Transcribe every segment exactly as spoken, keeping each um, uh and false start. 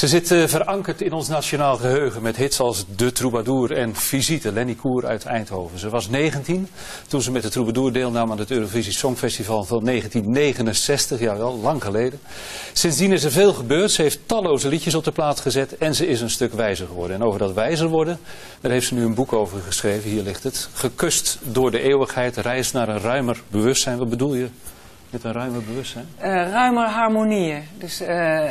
Ze zit uh, verankerd in ons nationaal geheugen met hits als De Troubadour en Visite, Lenny Koer uit Eindhoven. Ze was negentien toen ze met de Troubadour deelnam aan het Eurovisie Songfestival van negentien negenenzestig, jawel, lang geleden. Sindsdien is er veel gebeurd, ze heeft talloze liedjes op de plaat gezet en ze is een stuk wijzer geworden. En over dat wijzer worden, daar heeft ze nu een boek over geschreven, hier ligt het. Gekust door de eeuwigheid, reis naar een ruimer bewustzijn. Wat bedoel je met een ruimer bewustzijn? Uh, ruimer harmonieën. Dus uh,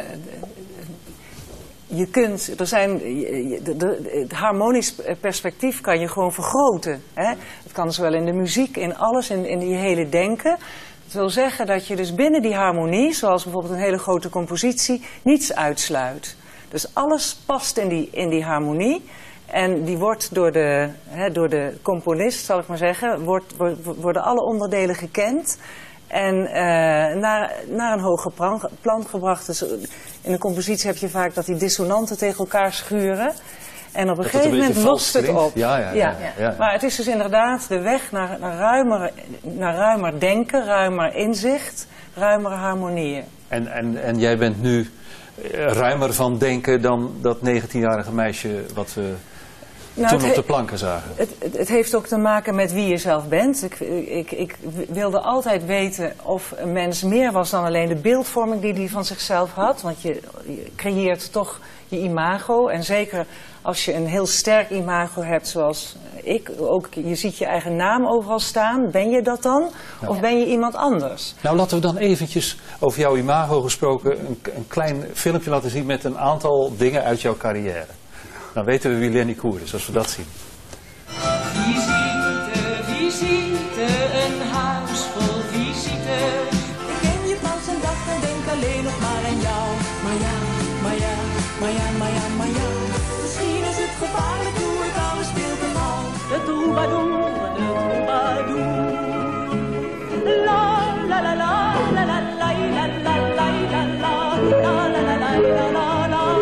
je kunt, er zijn, de, de, het harmonisch perspectief kan je gewoon vergroten. Hè? Het kan zowel in de muziek, in alles, in, in je hele denken. Dat wil zeggen dat je dus binnen die harmonie, zoals bijvoorbeeld een hele grote compositie, niets uitsluit. Dus alles past in die, in die harmonie. En die wordt door de, hè, door de componist, zal ik maar zeggen, wordt, worden alle onderdelen gekend. En uh, naar, naar een hoger plan, plan gebracht. Dus in een compositie heb je vaak dat die dissonanten tegen elkaar schuren. En op een gegeven moment lost het op. Ja, ja, ja, ja, ja. Maar het is dus inderdaad de weg naar, naar, ruimer, naar ruimer denken, ruimer inzicht, ruimere harmonieën. En, en, en jij bent nu ruimer van denken dan dat negentienjarige meisje wat we nou, toen op de planken zagen? Het, het, het heeft ook te maken met wie je zelf bent. Ik, ik, ik wilde altijd weten of een mens meer was dan alleen de beeldvorming die hij van zichzelf had. Want je, je creëert toch je imago. En zeker als je een heel sterk imago hebt zoals ik. Ook, je ziet je eigen naam overal staan. Ben je dat dan? Nou. Of ben je iemand anders? Nou, laten we dan eventjes over jouw imago gesproken een, een klein filmpje laten zien met een aantal dingen uit jouw carrière. Dan weten we wie Lenny Koer is, als we dat zien. Visite, visite, een huis vol visite. Ik ken je pas een dag en denk alleen nog maar aan jou. Maar ja, maar ja, maar ja, maar ja, maar ja. Misschien is het gevaarlijk hoe het alles speelt en al. De troubadour, de troubadour. La la la la la la la la la la la la la la la la la.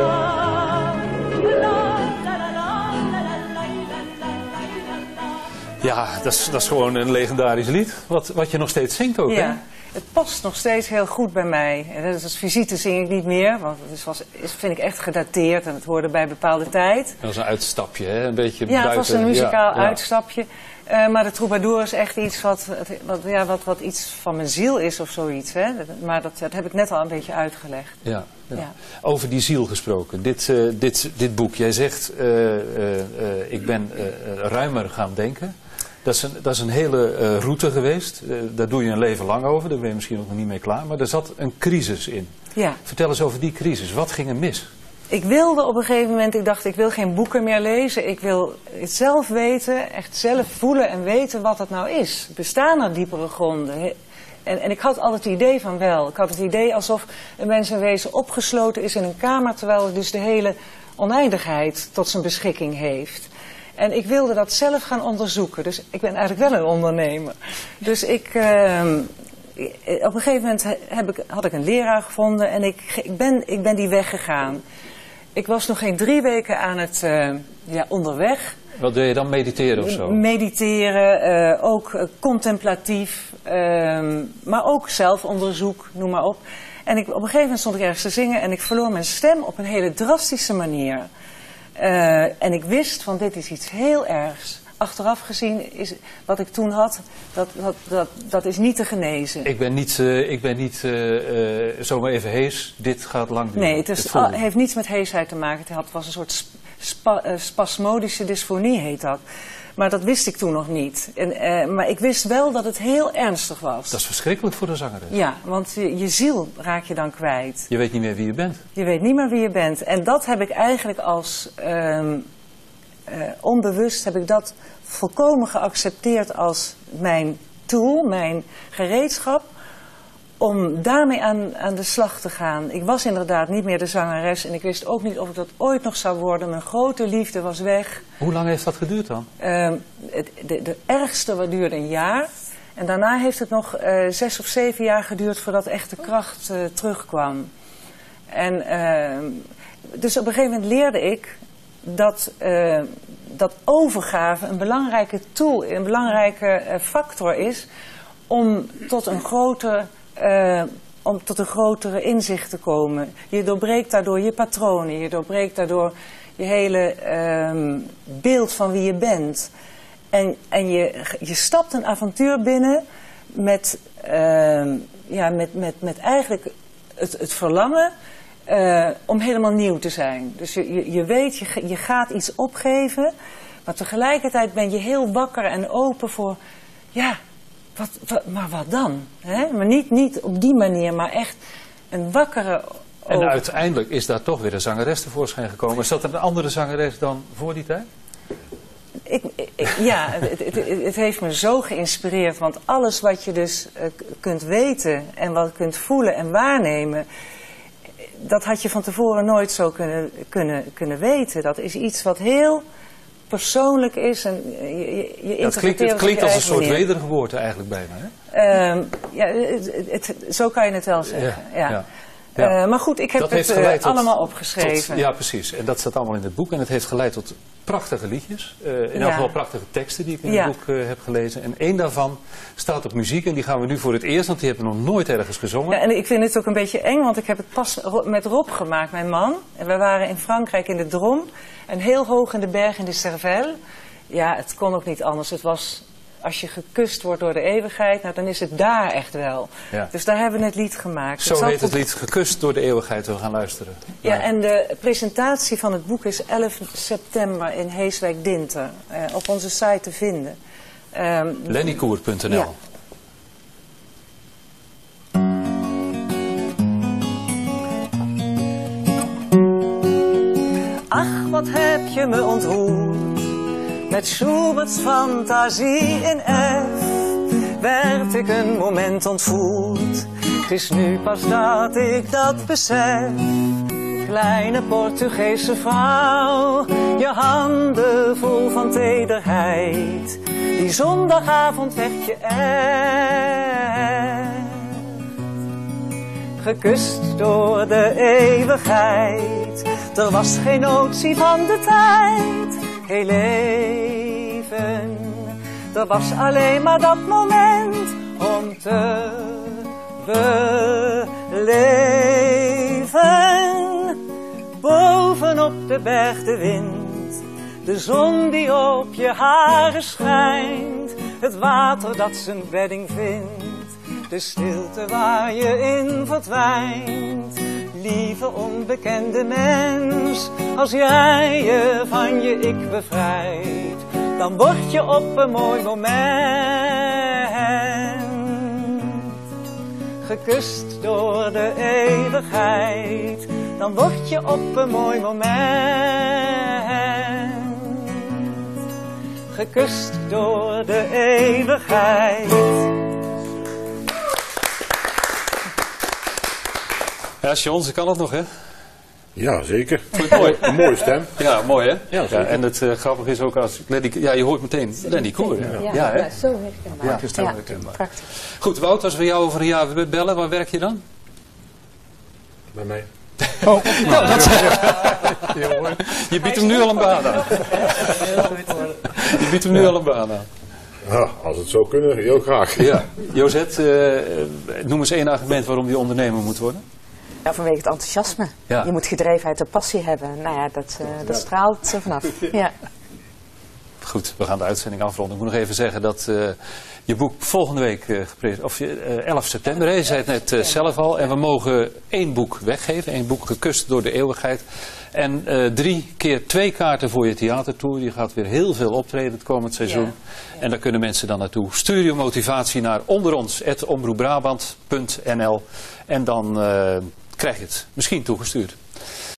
Ja, dat is, dat is gewoon een legendarisch lied, wat, wat je nog steeds zingt ook, ja, hè? Het past nog steeds heel goed bij mij. En dat is Visite zing ik niet meer, want het was, is, vind ik echt gedateerd en het hoorde bij een bepaalde tijd. Dat was een uitstapje, hè? Een beetje ja, buiten. Het was een muzikaal ja, ja. uitstapje. Uh, maar de Troubadour is echt iets wat, wat, ja, wat, wat iets van mijn ziel is of zoiets. Hè? Maar dat, dat heb ik net al een beetje uitgelegd. Ja, ja. Ja. Over die ziel gesproken. Dit, uh, dit, dit boek, jij zegt, uh, uh, uh, ik ben uh, ruimer gaan denken. Dat is een, dat is een hele uh, route geweest. Uh, daar doe je een leven lang over. Daar ben je misschien ook nog niet mee klaar. Maar er zat een crisis in. Ja. Vertel eens over die crisis. Wat ging er mis? Ik wilde op een gegeven moment, ik dacht ik wil geen boeken meer lezen. Ik wil het zelf weten, echt zelf voelen en weten wat het nou is. Bestaan er diepere gronden? En, en ik had altijd het idee van wel. Ik had het idee alsof een mens in wezen opgesloten is in een kamer, terwijl hij dus de hele oneindigheid tot zijn beschikking heeft. En ik wilde dat zelf gaan onderzoeken. Dus ik ben eigenlijk wel een ondernemer. Dus ik, uh, op een gegeven moment heb ik, had ik een leraar gevonden en ik, ik, ben, ik ben die weg gegaan. Ik was nog geen drie weken aan het uh, ja, onderweg. Wat doe je dan, mediteren of zo? Mediteren, uh, ook uh, contemplatief, uh, maar ook zelfonderzoek, noem maar op. En ik, op een gegeven moment stond ik ergens te zingen en ik verloor mijn stem op een hele drastische manier. Uh, en ik wist van dit is iets heel ergs. Achteraf gezien is wat ik toen had, dat, dat, dat, dat is niet te genezen. Ik ben niet, uh, ik ben niet uh, uh, zomaar even hees, dit gaat lang duren. Nee, het, is, het heeft niets met heesheid te maken. Het, had, het was een soort spa, uh, spasmodische dysfonie heet dat. Maar dat wist ik toen nog niet. En, uh, maar ik wist wel dat het heel ernstig was. Dat is verschrikkelijk voor de zangeres. Ja, want je, je ziel raak je dan kwijt. Je weet niet meer wie je bent. Je weet niet meer wie je bent. En dat heb ik eigenlijk als um, uh, onbewust heb ik dat volkomen geaccepteerd als mijn tool, mijn gereedschap, om daarmee aan, aan de slag te gaan. Ik was inderdaad niet meer de zangeres en ik wist ook niet of ik dat ooit nog zou worden. Mijn grote liefde was weg. Hoe lang heeft dat geduurd dan? Uh, het, de, de ergste duurde een jaar. En daarna heeft het nog uh, zes of zeven jaar geduurd voordat echt de kracht uh, terugkwam. En uh, dus op een gegeven moment leerde ik dat, uh, dat overgave een belangrijke tool, een belangrijke uh, factor is om tot een grote uh, om tot een grotere inzicht te komen. Je doorbreekt daardoor je patronen, je doorbreekt daardoor je hele um, beeld van wie je bent. En, en je, je stapt een avontuur binnen met, uh, ja, met, met, met eigenlijk het, het verlangen uh, om helemaal nieuw te zijn. Dus je, je, je weet, je, je gaat iets opgeven, maar tegelijkertijd ben je heel wakker en open voor, ja, wat, wat, maar wat dan? Hè? Maar niet, niet op die manier, maar echt een wakkere... En open. uiteindelijk is daar toch weer een zangeres tevoorschijn gekomen. Is dat een andere zangeres dan voor die tijd? Ik, ik, ja, het, het, het heeft me zo geïnspireerd, want alles wat je dus uh, kunt weten en wat kunt voelen en waarnemen, dat had je van tevoren nooit zo kunnen, kunnen, kunnen weten. Dat is iets wat heel persoonlijk is en je, je, je ja, het klinkt, het klinkt als een soort manier. Wedergeboorte eigenlijk bijna, hè? Um, ja, het, het, zo kan je het wel zeggen, ja. ja. ja. Ja. Uh, maar goed, ik heb dat het uh, tot, allemaal opgeschreven. Tot, ja, precies. En dat staat allemaal in het boek. En het heeft geleid tot prachtige liedjes. Uh, in ja. elk geval prachtige teksten die ik in ja. het boek uh, heb gelezen. En één daarvan staat op muziek. En die gaan we nu voor het eerst, want die hebben we nog nooit ergens gezongen. Ja, en ik vind het ook een beetje eng, want ik heb het pas met Rob gemaakt, mijn man. En we waren in Frankrijk in de Drôme. En heel hoog in de berg in de Cervelle. Ja, het kon ook niet anders. Het was... Als je gekust wordt door de eeuwigheid, nou, dan is het daar echt wel. Ja. Dus daar hebben we het lied gemaakt. Zo heet het lied, Gekust door de eeuwigheid. We gaan luisteren. Ja, maar... en de presentatie van het boek is elf september in Heeswijk-Dinter. Uh, op onze site te vinden. Um, lennykoer punt n l. Ja. Ach, wat heb je me ontroerd. Met Schuberts fantasie in F werd ik een moment ontvoerd. Het is nu pas dat ik dat besef. Kleine Portugese vrouw, je handen vol van tederheid. Die zondagavond werd je echt gekust door de eeuwigheid. Er was geen notie van de tijd. Heel leven, er was alleen maar dat moment om te beleven. Bovenop de berg de wind, de zon die op je haren schijnt, het water dat zijn bedding vindt, de stilte waar je in verdwijnt. Lieve onbekende mens, als jij je van je ik bevrijdt, dan word je op een mooi moment gekust door de eeuwigheid. Dan word je op een mooi moment gekust door de eeuwigheid. Ja, John, ze kan het nog, hè? Ja, zeker. Vond je het mooi? Een mooie stem. Ja, mooi, hè? Ja, zeker. Ja, en het uh, grappige is ook als... Lenny, ja, je hoort meteen Lenny Koer. Ja, ja, ja, hè? ja, zo herkenbaar. Ja, het is ja, herkenbaar. Prachtig. Goed, Wout, als we jou over een jaar bellen, waar werk je dan? Bij mij. Oh, nou, dat je biedt hem nu al een baan aan. Je biedt hem nu al een baan aan. Ja, als het zou kunnen, heel graag. Ja. Josette, uh, noem eens één argument waarom je ondernemer moet worden. Ja, vanwege het enthousiasme. Ja. Je moet gedrevenheid en passie hebben. Nou ja, dat, uh, dat straalt er vanaf. Ja. Goed, we gaan de uitzending afronden. Ik moet nog even zeggen dat uh, je boek volgende week, uh, of uh, elf september, hè, je zei het net uh, zelf al. En we mogen één boek weggeven, één boek Gekust door de eeuwigheid. En uh, drie keer twee kaarten voor je theatertour. Je gaat weer heel veel optreden het komend seizoen. Ja. Ja. En daar kunnen mensen dan naartoe. Stuur je motivatie naar onderons at omroep brabant punt n l en dan uh, krijg je het misschien toegestuurd.